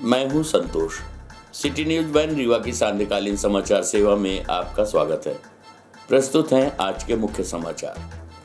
मैं हूं संतोष। City news 1 Rewa की सांध्यकालीन समाचार सेवा में आपका स्वागत है। प्रस्तुत हैं आज के मुख्य समाचार।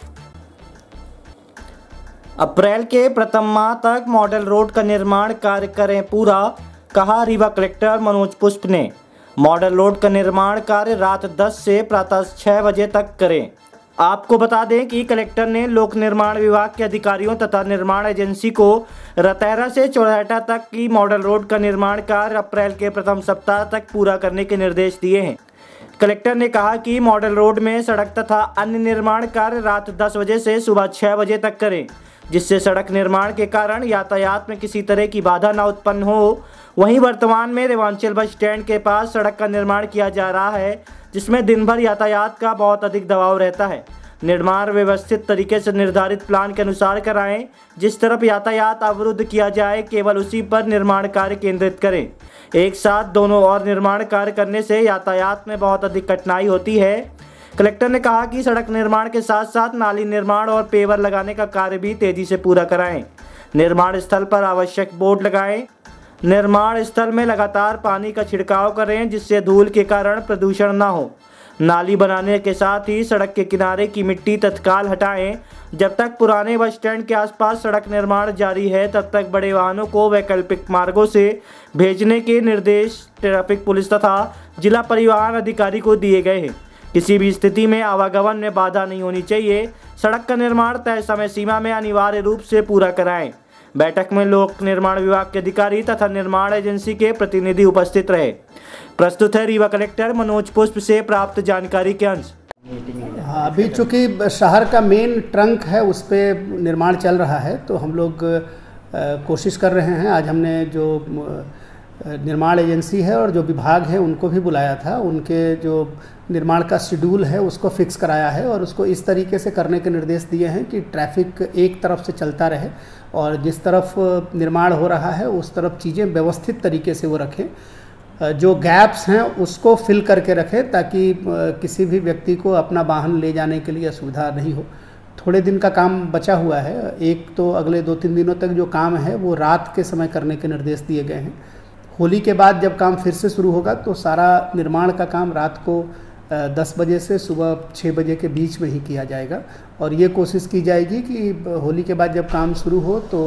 अप्रैल के प्रथम माह तक मॉडल रोड का निर्माण कार्य करें पूरा, कहा रीवा कलेक्टर मनोज पुष्प ने। मॉडल रोड का निर्माण कार्य रात 10 से प्रातः 6 बजे तक करें। आपको बता दें कि कलेक्टर ने लोक निर्माण विभाग के अधिकारियों तथा निर्माण एजेंसी को रतैरा से चौराहा तक की मॉडल रोड का निर्माण कार्य अप्रैल के प्रथम सप्ताह तक पूरा करने के निर्देश दिए हैं। कलेक्टर ने कहा कि मॉडल रोड में सड़क तथा अन्य निर्माण कार्य रात 10 बजे से सुबह 6 बजे तक करें, जिससे सड़क निर्माण के कारण यातायात में किसी तरह की बाधा न उत्पन्न हो। वहीं वर्तमान में रेवांचल बस स्टैंड के पास सड़क का निर्माण किया जा रहा है, जिसमें दिन भर यातायात का बहुत अधिक दबाव रहता है। निर्माण व्यवस्थित तरीके से निर्धारित प्लान के अनुसार कराएं। जिस तरफ यातायात अवरुद्ध किया जाए केवल उसी पर निर्माण कार्य केंद्रित करें। एक साथ दोनों और निर्माण कार्य करने से यातायात में बहुत अधिक कठिनाई होती है। कलेक्टर ने कहा कि सड़क निर्माण के साथ साथ नाली निर्माण और पेवर लगाने का कार्य भी तेजी से पूरा कराएं। निर्माण स्थल पर आवश्यक बोर्ड लगाएं। निर्माण स्थल में लगातार पानी का छिड़काव करें, जिससे धूल के कारण प्रदूषण न हो। नाली बनाने के साथ ही सड़क के किनारे की मिट्टी तत्काल हटाएं। जब तक पुराने बस स्टैंड के आसपास सड़क निर्माण जारी है, तब तक बड़े वाहनों को वैकल्पिक मार्गों से भेजने के निर्देश ट्रैफिक पुलिस तथा जिला परिवहन अधिकारी को दिए गए हैं। किसी भी स्थिति में आवागमन में बाधा नहीं होनी चाहिए। सड़क का निर्माण तय समय सीमा में अनिवार्य रूप से पूरा कराएं। बैठक में लोक निर्माण विभाग के अधिकारी तथा निर्माण एजेंसी के प्रतिनिधि उपस्थित रहे। प्रस्तुत है रीवा कलेक्टर मनोज पुष्प से प्राप्त जानकारी के अंश। अभी चूँकि शहर का मेन ट्रंक है, उस पर निर्माण चल रहा है, तो हम लोग कोशिश कर रहे हैं। आज हमने जो निर्माण एजेंसी है और जो विभाग है उनको भी बुलाया था। उनके जो निर्माण का शेड्यूल है उसको फिक्स कराया है और उसको इस तरीके से करने के निर्देश दिए हैं कि ट्रैफिक एक तरफ से चलता रहे और जिस तरफ निर्माण हो रहा है उस तरफ चीज़ें व्यवस्थित तरीके से वो रखें। जो गैप्स हैं उसको फिल करके रखें ताकि किसी भी व्यक्ति को अपना वाहन ले जाने के लिए असुविधा नहीं हो। थोड़े दिन का काम बचा हुआ है। एक तो अगले 2-3 दिनों तक जो काम है वो रात के समय करने के निर्देश दिए गए हैं। होली के बाद जब काम फिर से शुरू होगा तो सारा निर्माण का काम रात को 10 बजे से सुबह 6 बजे के बीच में ही किया जाएगा और ये कोशिश की जाएगी कि होली के बाद जब काम शुरू हो तो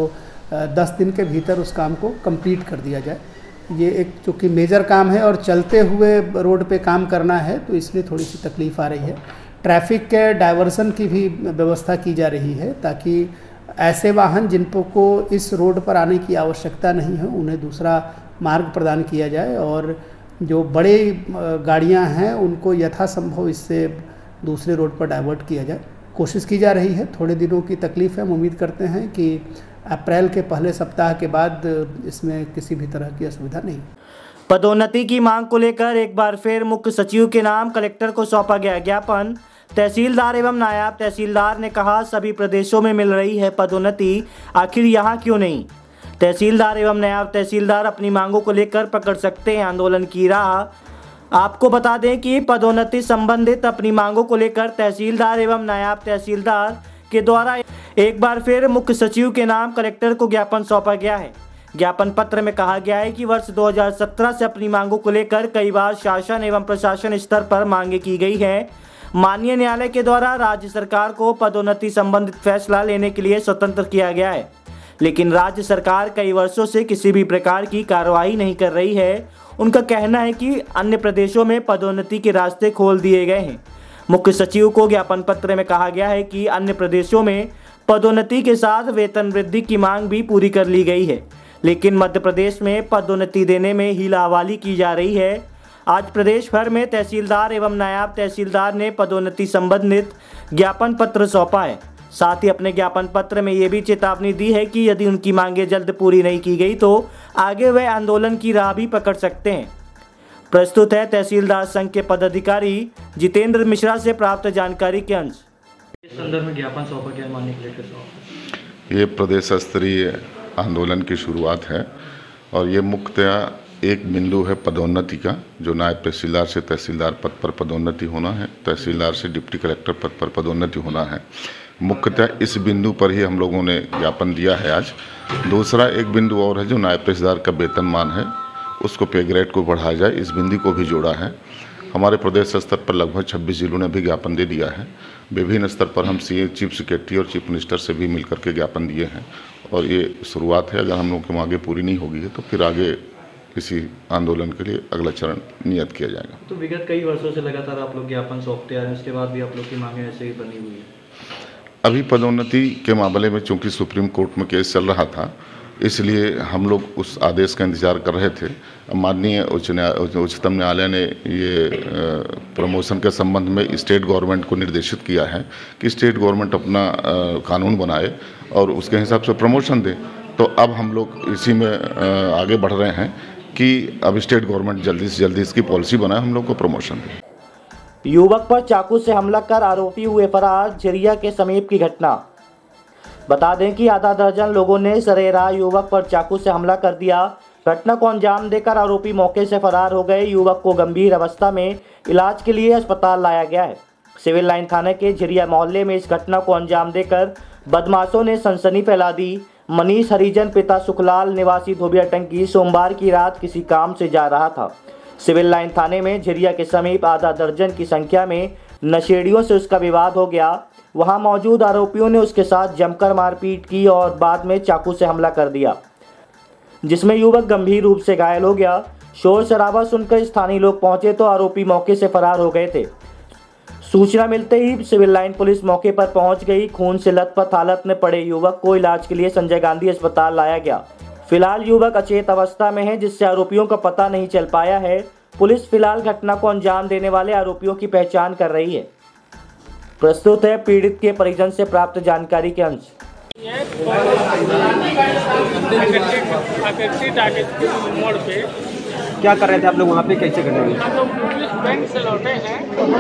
10 दिन के भीतर उस काम को कंप्लीट कर दिया जाए। ये एक चूँकि मेजर काम है और चलते हुए रोड पे काम करना है, तो इसलिए थोड़ी सी तकलीफ़ आ रही है। ट्रैफिक के डाइवर्सन की भी व्यवस्था की जा रही है ताकि ऐसे वाहन जिनको को इस रोड पर आने की आवश्यकता नहीं है उन्हें दूसरा मार्ग प्रदान किया जाए और जो बड़े गाड़ियां हैं उनको यथासंभव इससे दूसरे रोड पर डाइवर्ट किया जाए। कोशिश की जा रही है। थोड़े दिनों की तकलीफ़ है। हम उम्मीद करते हैं कि अप्रैल के पहले सप्ताह के बाद इसमें किसी भी तरह की असुविधा नहीं। पदोन्नति की मांग को लेकर एक बार फिर मुख्य सचिव के नाम कलेक्टर को सौंपा गया ज्ञापन। तहसीलदार एवं नायब तहसीलदार ने कहा, सभी प्रदेशों में मिल रही है पदोन्नति, आखिर यहाँ क्यों नहीं। तहसीलदार एवं नायब तहसीलदार अपनी मांगों को लेकर पकड़ सकते हैं आंदोलन की राह। आपको बता दें कि पदोन्नति संबंधित अपनी मांगों को लेकर तहसीलदार एवं नायब तहसीलदार के द्वारा एक बार फिर मुख्य सचिव के नाम कलेक्टर को ज्ञापन सौंपा गया है। ज्ञापन पत्र में कहा गया है कि वर्ष 2017 से अपनी मांगों को लेकर कई बार शासन एवं प्रशासन स्तर पर मांगे की गई है। माननीय न्यायालय के द्वारा राज्य सरकार को पदोन्नति संबंधित फैसला लेने के लिए स्वतंत्र किया गया है, लेकिन राज्य सरकार कई वर्षों से किसी भी प्रकार की कार्रवाई नहीं कर रही है। उनका कहना है कि अन्य प्रदेशों में पदोन्नति के रास्ते खोल दिए गए हैं। मुख्य सचिव को ज्ञापन पत्र में कहा गया है कि अन्य प्रदेशों में पदोन्नति के साथ वेतन वृद्धि की मांग भी पूरी कर ली गई है, लेकिन मध्य प्रदेश में पदोन्नति देने में हीलाहवाली की जा रही है। आज प्रदेश भर में तहसीलदार एवं नायब तहसीलदार ने पदोन्नति संबंधित ज्ञापन पत्र सौंपा है। साथ ही अपने ज्ञापन पत्र में ये भी चेतावनी दी है कि यदि उनकी मांगें जल्द पूरी नहीं की गई तो आगे वे आंदोलन की राह भी पकड़ सकते हैं। प्रस्तुत है तहसीलदार संघ के पदाधिकारी जितेंद्र मिश्रा से प्राप्त जानकारी के अंश। इस संदर्भ में ज्ञापन सौंपा गया माननीय कलेक्टर साहब। ये प्रदेश स्तरीय आंदोलन की शुरुआत है और ये मुख्यतया एक बिंदु है पदोन्नति का, जो नायब तहसीलदार से तहसीलदार पद पर पदोन्नति होना है, तहसीलदार से डिप्टी कलेक्टर पद पर पदोन्नति होना है। मुख्यतः इस बिंदु पर ही हम लोगों ने ज्ञापन दिया है आज दूसरा एक बिंदु और है जो नायब तहसीलदार का वेतनमान है उसको पे ग्रेड को बढ़ाया जाए, इस बिंदु को भी जोड़ा है। हमारे प्रदेश स्तर पर लगभग 26 जिलों ने भी ज्ञापन दे दिया है। विभिन्न स्तर पर हम चीफ सेक्रेटरी और चीफ मिनिस्टर से भी मिलकर के ज्ञापन दिए हैं और ये शुरुआत है। अगर हम लोगों की मांगे पूरी नहीं होगी तो फिर आगे किसी आंदोलन के लिए अगला चरण नियत किया जाएगा। तो विगत कई वर्षों से लगातार आप लोग ज्ञापन सौंपते आ रहे हैं, उसके बाद भी आप लोग की मांगे ऐसे ही बनी हुई है। अभी पदोन्नति के मामले में चूंकि सुप्रीम कोर्ट में केस चल रहा था, इसलिए हम लोग उस आदेश का इंतजार कर रहे थे। माननीय उच्चतम न्यायालय ने ये प्रमोशन के संबंध में स्टेट गवर्नमेंट को निर्देशित किया है कि स्टेट गवर्नमेंट अपना कानून बनाए और उसके हिसाब से प्रमोशन दे। तो अब हम लोग इसी में आगे बढ़ रहे हैं कि अब स्टेट गवर्नमेंट जल्दी से जल्दी इसकी पॉलिसी बनाए, हम लोग को प्रमोशन दे। युवक पर चाकू से हमला कर आरोपी हुए फरार, झिरिया के समीप की घटना। बता दें कि आधा दर्जन लोगों ने सरेराह युवक पर चाकू से हमला कर दिया। घटना को अंजाम देकर आरोपी मौके से फरार हो गए। युवक को गंभीर अवस्था में इलाज के लिए अस्पताल लाया गया है। सिविल लाइन थाने के झिरिया मोहल्ले में इस घटना को अंजाम देकर बदमाशों ने सनसनी फैला दी। मनीष हरिजन पिता सुखलाल निवासी धोबिया टंकी सोमवार की रात किसी काम से जा रहा था। सिविल लाइन थाने में झिरिया के समीप आधा दर्जन की संख्या में नशेड़ियों से उसका विवाद हो गया। वहां मौजूद आरोपियों ने उसके साथ जमकर मारपीट की और बाद में चाकू से हमला कर दिया, जिसमें युवक गंभीर रूप से घायल हो गया। शोर शराबा सुनकर स्थानीय लोग पहुंचे तो आरोपी मौके से फरार हो गए थे। सूचना मिलते ही सिविल लाइन पुलिस मौके पर पहुंच गई। खून से लथपथ हालत में पड़े युवक को इलाज के लिए संजय गांधी अस्पताल लाया गया। फिलहाल युवक अचेत अवस्था में है, जिससे आरोपियों का पता नहीं चल पाया है। पुलिस फिलहाल घटना को अंजाम देने वाले आरोपियों की पहचान कर रही है। प्रस्तुत है पीड़ित के परिजन से प्राप्त जानकारी के अंश। मोड़ पे क्या कर रहे थे आप लोग वहाँ पे, कैसे कर रहे थे? हम लोग बैंक से लौटे हैं।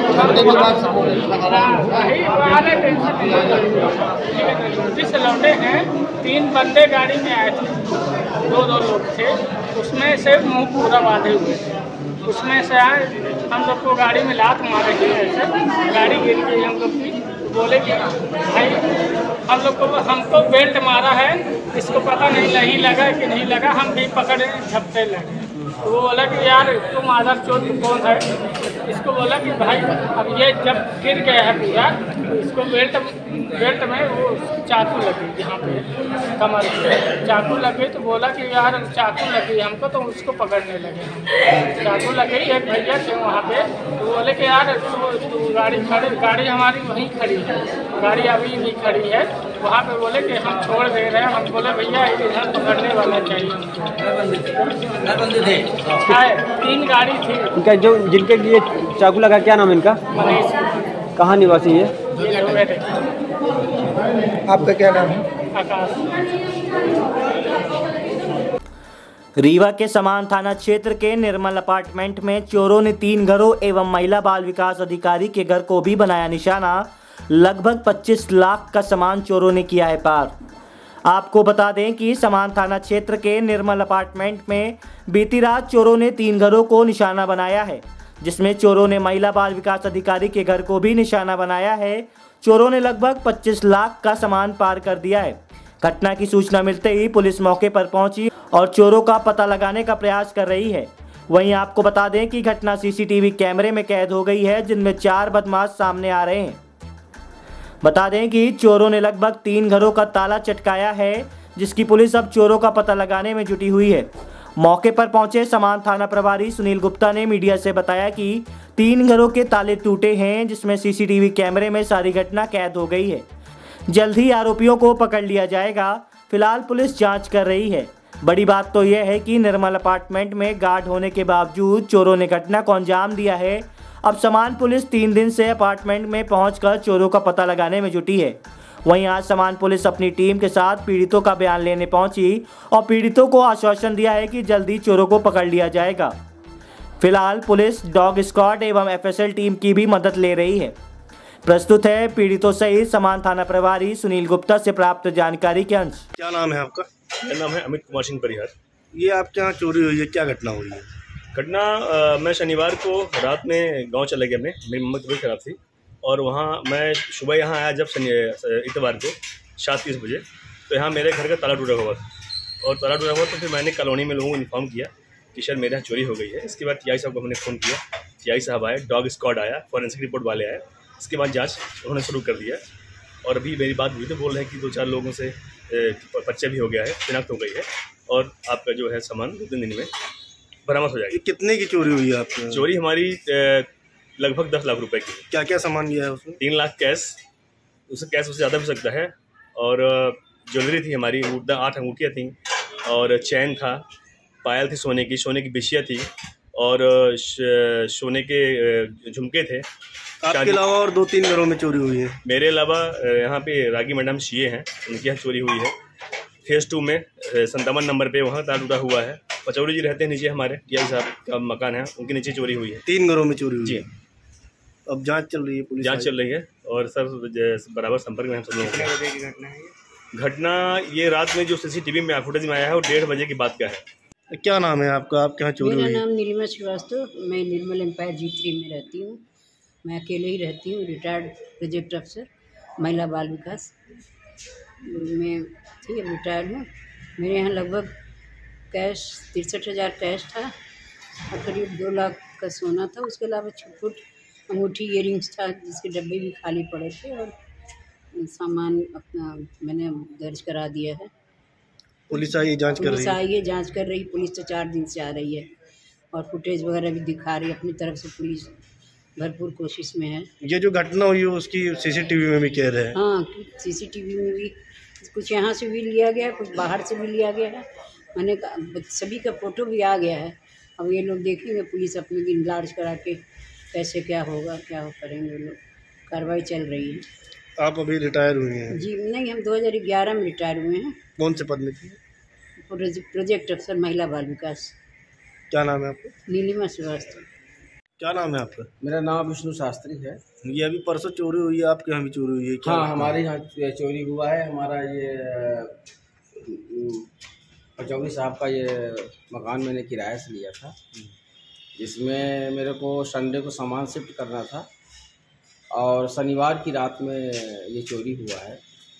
से लौटे हैं, 3 बंदे गाड़ी में आए थे, 2 लोग थे। उसमें से मुंह पूरा बांधे हुए थे। उसमें से आए, हम लोग को गाड़ी में लात मारे थे, ऐसे गाड़ी गिर गई हम लोग की। बोले कि भाई हम लोग को, हमको बेल्ट मारा है, इसको पता नहीं लगा कि नहीं लगा, हम भी पकड़े झपटे लगे। तो वो बोला कि यार तुम आदर चोट कौन है? इसको बोला कि भाई अब ये जब गिर गया है पूरा, तो इसको बेल्ट में वो चाकू लगी, यहाँ पे कमर पे चाकू लगी। तो बोला कि यार चाकू लगी हमको, तो उसको पकड़ने लगे। चाकू लगी, एक भैया थे वहाँ पे, तो बोले कि यार तू गाड़ी हमारी वहीं खड़ी है, गाड़ी अभी नहीं खड़ी है वहाँ पे। बोले कि हम छोड़ दे रहे हैं। हम बोले भैया इधर पकड़ने वाला चाहिए। 3 गाड़ी थी। इनका जो जिनके लिए चाकू लगा, क्या नाम है इनका? मनीष। कहाँ निवासी है? आपका क्या नाम है? आकाश। रीवा के समान थाना क्षेत्र के निर्मल अपार्टमेंट में चोरों ने 3 घरों एवं महिला बाल विकास अधिकारी के घर को भी बनाया निशाना। लगभग 25 लाख का सामान चोरों ने किया है पार। आपको बता दें कि समान थाना क्षेत्र के निर्मल अपार्टमेंट में बीती रात चोरों ने 3 घरों को निशाना बनाया है, जिसमें चोरों ने महिला बाल विकास अधिकारी के घर को भी निशाना बनाया है। चोरों ने लगभग 25 लाख का सामान पार कर दिया है। घटना की सूचना मिलते ही पुलिस मौके पर पहुंची और चोरों का पता लगाने का प्रयास कर रही है। वहीं आपको बता दें कि घटना सीसीटीवी कैमरे में कैद हो गई है, जिनमें 4 बदमाश सामने आ रहे हैं। बता दें कि चोरों ने लगभग 3 घरों का ताला चटकाया है, जिसकी पुलिस अब चोरों का पता लगाने में जुटी हुई है। मौके पर पहुंचे समान थाना प्रभारी सुनील गुप्ता ने मीडिया से बताया कि 3 घरों के ताले टूटे हैं, जिसमें सीसीटीवी कैमरे में सारी घटना कैद हो गई है। जल्द ही आरोपियों को पकड़ लिया जाएगा। फिलहाल पुलिस जांच कर रही है। बड़ी बात तो यह है कि निर्मल अपार्टमेंट में गार्ड होने के बावजूद चोरों ने घटना को अंजाम दिया है। अब समान पुलिस 3 दिन से अपार्टमेंट में पहुंचकर चोरों का पता लगाने में जुटी है। वहीं आज समान पुलिस अपनी टीम के साथ पीड़ितों का बयान लेने पहुंची और पीड़ितों को आश्वासन दिया है कि जल्दी चोरों को पकड़ लिया जाएगा। फिलहाल पुलिस डॉग स्क्वाड एवं एफएसएल टीम की भी मदद ले रही है। प्रस्तुत है पीड़ितों सहित समान थाना प्रभारी सुनील गुप्ता से प्राप्त जानकारी के अंश। क्या नाम है आपका? मेरा नाम है अमित कुमार सिंह परिहार। ये आपके यहाँ चोरी हुई है, क्या घटना हुई है? घटना मैं शनिवार को रात में गांव चला गया। मेरी मम्मी की तबीयत खराब थी और वहाँ मैं सुबह यहाँ आया जब इतवार को 7:30 बजे। तो यहाँ मेरे घर का ताला टूटा हुआ था। और ताला टूटा हुआ तो फिर मैंने कॉलोनी में लोगों को इन्फॉर्म किया कि सर मेरे यहाँ चोरी हो गई है। इसके बाद टीआई साहब को हमने फ़ोन किया, टीआई साहब आए, डॉग स्क्वाड आया, फॉरेंसिक रिपोर्ट वाले आए। इसके बाद जांच उन्होंने शुरू कर दिया और अभी मेरी बात हुई तो बोल रहे हैं कि 2-4 लोगों से परिचय भी हो गया है, शिनाख्त हो गई है और आपका जो है सामान 2-3 दिन में बरामद हो जाएगी। कितने की चोरी हुई है आपकी? चोरी हमारी लगभग 10 लाख रुपए की। क्या क्या सामान लिया है उसमें? 3 लाख कैश, उससे कैश उससे ज़्यादा भी सकता है, और ज्वेलरी थी हमारी, 8 अंगूठियाँ थी और चैन था, पायल थी सोने की बिछिया थी और सोने के झुमके थे। आपके अलावा और 2-3 घरों में चोरी हुई है? मेरे अलावा यहाँ पे रागी मैडम सीए हैं, उनके यहाँ चोरी हुई है। फेज़ 2 में 57 नंबर पे वहाँ ताला टूटा हुआ है। पचौड़ी जी रहते हैं नीचे, हमारे टीआई साहब का मकान है, उनके नीचे चोरी हुई है। 3 घरों में चोरी हुई जी। है। अब जांच चल रही है, पुलिस जांच चल रही है और सर बराबर संपर्क में हम सब लोग। कितने बजे की घटना है ये? घटना ये रात में जो सीसीटीवी में फुटेज में आया है वो 1:30 बजे की बात का है। क्या नाम है आपका? आपके यहाँ चोरी हुई? मेरा नाम नीलिमा श्रीवास्तव, मैं निर्मल एम्पायर G3 में रहती हूँ। मैं अकेले ही रहती हूँ, रिटायर्ड प्रोजेक्ट अफसर महिला बाल विकास में थी, अब रिटायर्ड हूँ। मेरे यहाँ लगभग कैश 63,000 कैश था और करीब 2 लाख का सोना था। उसके अलावा छुट अंगूठी इयरिंग्स था जिसके डब्बे भी खाली पड़े थे और सामान अपना मैंने दर्ज करा दिया है। पुलिस आई जांच कर रही पुलिस है? आई है, जांच कर रही। पुलिस तो 4 दिन से आ रही है और फुटेज वगैरह भी दिखा रही है। अपनी तरफ से पुलिस भरपूर कोशिश में है। ये जो घटना हुई है उसकी सीसीटीवी में भी कह रहे हैं? हाँ, सीसीटीवी में भी कुछ यहाँ से भी लिया गया है, कुछ बाहर से भी लिया गया है। मैंने सभी का फ़ोटो भी आ गया है। अब ये लोग देखेंगे, पुलिस अपने दिन लार्ज करा के कैसे क्या होगा, क्या करेंगे लोग। कार्रवाई चल रही है। आप अभी रिटायर हुए हैं? जी नहीं, हम 2011 में रिटायर हुए हैं। कौन से पद में थे? प्रोजेक्ट अफसर महिला बाल विकास। क्या नाम है आपका? नीलिमा श्रीवास्तव। क्या नाम है आपका? मेरा नाम विष्णु शास्त्री है। ये अभी परसों चोरी हुई है, आपके यहाँ भी चोरी हुई है क्या? हाँ, हमारे यहाँ चोरी हुआ है। हमारा ये पचौड़ी साहब का ये मकान मैंने किराए से लिया था, जिसमें मेरे को संडे को सामान शिफ्ट करना था और शनिवार की रात में ये चोरी हुआ है।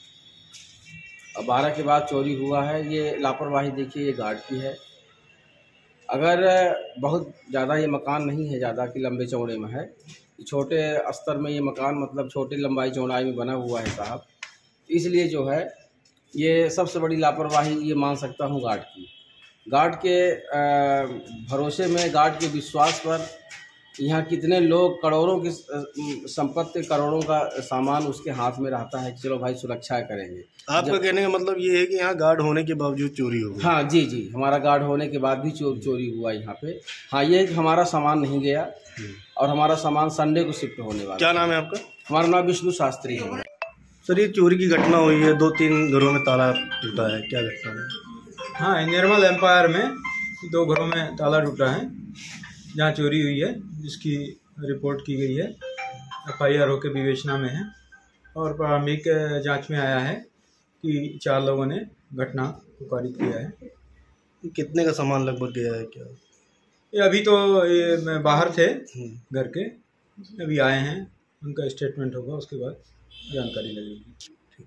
12 के बाद चोरी हुआ है। ये लापरवाही देखिए, ये गार्ड की है। अगर बहुत ज़्यादा ये मकान नहीं है ज़्यादा कि लंबे चौड़े में है, छोटे स्तर में ये मकान मतलब छोटी लंबाई चौड़ाई में बना हुआ है साहब, इसलिए जो है ये सबसे बड़ी लापरवाही ये मान सकता हूँ गार्ड की। गार्ड के भरोसे में, गार्ड के विश्वास पर यहाँ कितने लोग करोड़ों की संपत्ति, करोड़ों का सामान उसके हाथ में रहता है। चलो भाई सुरक्षा करेंगे। आपका कहने का मतलब ये है कि यहाँ गार्ड होने के बावजूद चोरी हो गई? हाँ जी जी, हमारा गार्ड होने के बाद भी चोरी हुआ यहाँ पे। हाँ, ये हमारा सामान नहीं गया और हमारा सामान संडे को शिफ्ट होने वाला। क्या नाम है आपका? हमारा नाम विष्णु शास्त्री है। सर, ये चोरी की घटना हुई है, 2-3 घरों में ताला टूटा है, क्या घटना है? हाँ, निर्मल एम्पायर में 2 घरों में ताला टूटा है जहाँ चोरी हुई है, जिसकी रिपोर्ट की गई है, FIR होकर विवेचना में है और प्रारंभिक जांच में आया है कि 4 लोगों ने घटना को कारित किया है। कितने का सामान लगभग गया है क्या? ये अभी तो ये बाहर थे घर के, अभी आए हैं, उनका स्टेटमेंट होगा, उसके बाद जानकारी लगेगी।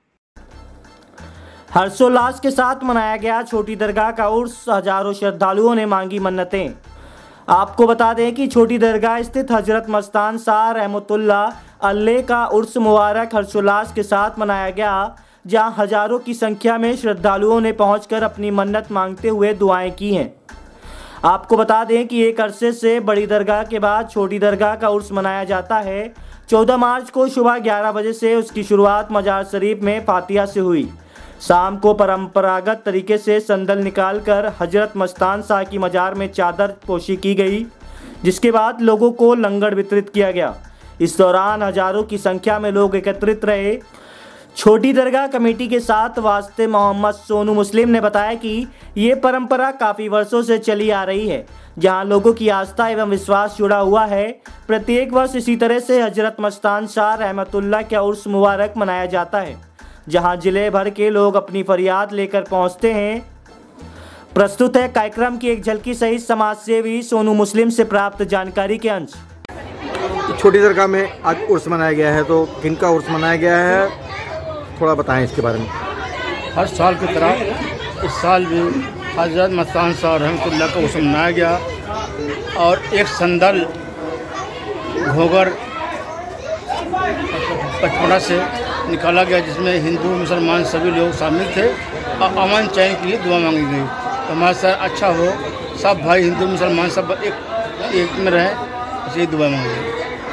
हर्षोल्लास के साथ मनाया गया छोटी दरगाह का उर्स। हजारों श्रद्धालुओं ने मांगी मन्नतें। आपको बता दें कि छोटी दरगाह स्थित हजरत मस्तान शाह रहमतुल्लाह अलैह का उर्स मुबारक हर्षोल्लास के साथ मनाया गया, जहां हजारों की संख्या में श्रद्धालुओं ने पहुंचकर अपनी मन्नत मांगते हुए दुआएं की हैं। आपको बता दें कि एक अरसे से बड़ी दरगाह के बाद छोटी दरगाह का उर्स मनाया जाता है। 14 मार्च को सुबह 11 बजे से उसकी शुरुआत मजार शरीफ में फातिहा से हुई। शाम को परंपरागत तरीके से संदल निकालकर हजरत मस्तान शाह की मजार में चादर पोशी की गई, जिसके बाद लोगों को लंगर वितरित किया गया। इस दौरान हजारों की संख्या में लोग एकत्रित रहे। छोटी दरगाह कमेटी के साथ वास्ते मोहम्मद सोनू मुस्लिम ने बताया कि ये परंपरा काफ़ी वर्षों से चली आ रही है, जहां लोगों की आस्था एवं विश्वास जुड़ा हुआ है। प्रत्येक वर्ष इसी तरह से हजरत मस्तान शाह रहमतुल्लाह का उर्स मुबारक मनाया जाता है, जहां जिले भर के लोग अपनी फरियाद लेकर पहुंचते हैं। प्रस्तुत है कार्यक्रम की एक झलकी सहित समाज सेवी सोनू मुस्लिम से प्राप्त जानकारी के अंश। छोटी दरगाह में आज उर्स मनाया गया है, तो किनका उर्स मनाया गया है, थोड़ा बताएं इसके बारे में। हर साल की तरह इस साल भी हज़रत मस्तान साहब रहमतुल्लाह का उर्स मनाया गया और एक संदल घोगर पचपड़ा से निकाला गया, जिसमें हिंदू मुसलमान सभी लोग शामिल थे और अमन चैन के लिए दुआ मांगी गई। तो हमारा सर अच्छा हो, सब भाई हिंदू मुसलमान सब एक में रहे, इसी दुआ मांगी गई।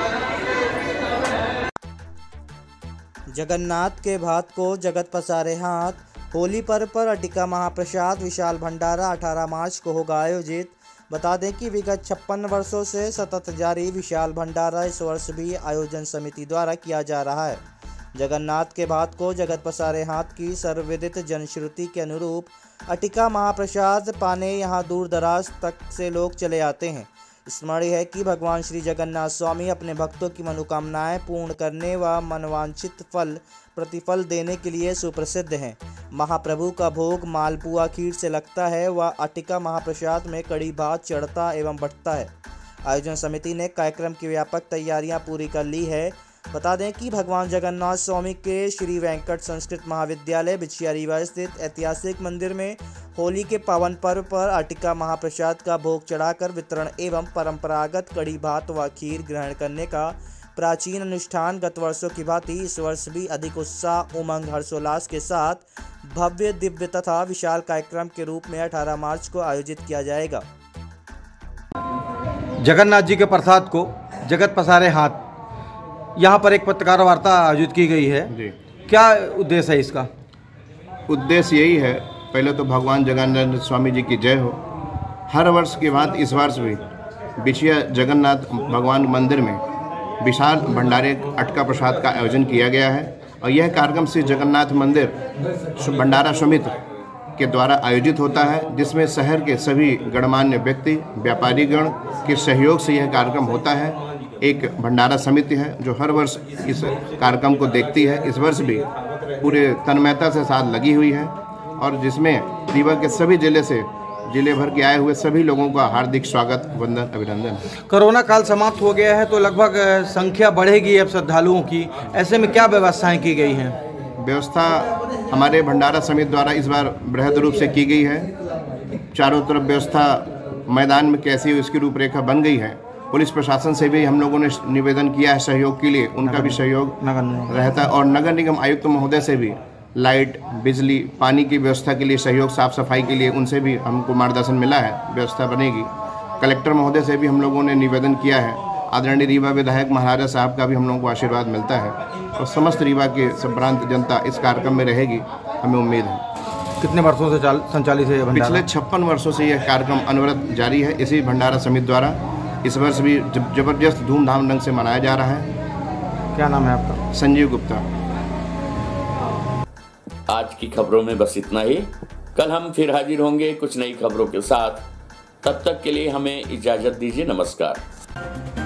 जगन्नाथ के भात को जगत पसारे हाथ। होली पर्व पर अटिका महाप्रसाद विशाल भंडारा 18 मार्च को होगा आयोजित। बता दें कि विगत 56 वर्षों से सतत जारी विशाल भंडारा इस वर्ष भी आयोजन समिति द्वारा किया जा रहा है। जगन्नाथ के भात को जगत पसारे हाथ की सर्वविदित जनश्रुति के अनुरूप अटिका महाप्रसाद पाने यहाँ दूर दराज तक से लोग चले आते हैं। स्मरणीय है कि भगवान श्री जगन्नाथ स्वामी अपने भक्तों की मनोकामनाएं पूर्ण करने व मनवांछित फल प्रतिफल देने के लिए सुप्रसिद्ध हैं। महाप्रभु का भोग मालपुआ खीर से लगता है व अटिका महाप्रसाद में कड़ी भात चढ़ता एवं बंटता है। आयोजन समिति ने कार्यक्रम की व्यापक तैयारियां पूरी कर ली है। बता दें कि भगवान जगन्नाथ स्वामी के श्री वेंकट संस्कृत महाविद्यालय बिछिया रीवा स्थित ऐतिहासिक मंदिर में होली के पावन पर्व पर अटिका महाप्रसाद का भोग चढ़ाकर वितरण एवं परंपरागत कड़ी भात व खीर ग्रहण करने का प्राचीन अनुष्ठान गत वर्षों की भांति इस वर्ष भी अधिक उत्साह उमंग हर्षोल्लास के साथ भव्य दिव्य तथा विशाल कार्यक्रम के रूप में 18 मार्च को आयोजित किया जाएगा। जगन्नाथ जी के प्रसाद को जगत पसारे हाथ, यहाँ पर एक पत्रकार वार्ता आयोजित की गई है जी। क्या उद्देश्य है इसका? उद्देश्य यही है, पहले तो भगवान जगन्नाथ स्वामी जी की जय हो। हर वर्ष की बात इस वर्ष भी बिछिया जगन्नाथ भगवान मंदिर में विशाल भंडारे अटका प्रसाद का आयोजन किया गया है और यह कार्यक्रम श्री जगन्नाथ मंदिर भंडारा समिति के द्वारा आयोजित होता है, जिसमें शहर के सभी गणमान्य व्यक्ति व्यापारीगण के सहयोग से यह कार्यक्रम होता है। एक भंडारा समिति है जो हर वर्ष इस कार्यक्रम को देखती है। इस वर्ष भी पूरे तन्मयता से साथ लगी हुई है और जिसमें रीवा के सभी जिले भर के आए हुए सभी लोगों का हार्दिक स्वागत वंदन अभिनंदन। कोरोना काल समाप्त हो गया है तो लगभग संख्या बढ़ेगी अब श्रद्धालुओं की, ऐसे में क्या व्यवस्थाएं की गई हैं? व्यवस्था हमारे भंडारा समिति द्वारा इस बार बृहद रूप से की गई है। चारों तरफ व्यवस्था मैदान में कैसी हो इसकी रूपरेखा बन गई है। पुलिस प्रशासन से भी हम लोगों ने निवेदन किया है सहयोग के लिए, उनका भी सहयोग रहता है और नगर निगम आयुक्त महोदय से भी लाइट, बिजली, पानी की व्यवस्था के लिए सहयोग, साफ सफाई के लिए उनसे भी हमको मार्गदर्शन मिला है, व्यवस्था बनेगी। कलेक्टर महोदय से भी हम लोगों ने निवेदन किया है। आदरणीय रीवा विधायक महाराजा साहब का भी हम लोगों को आशीर्वाद मिलता है और समस्त रीवा के संभ्रांत जनता इस कार्यक्रम में रहेगी, हमें उम्मीद है। कितने वर्षों से संचालित है भंडारा? पिछले 56 वर्षों से यह कार्यक्रम अनवरत जारी है। इसी भंडारा समिति द्वारा इस वर्ष भी जबरदस्त धूमधाम ढंग से मनाया जा रहा है। क्या नाम है आपका? संजीव गुप्ता। आज की खबरों में बस इतना ही। कल हम फिर हाजिर होंगे कुछ नई खबरों के साथ। तब तक के लिए हमें इजाजत दीजिए। नमस्कार।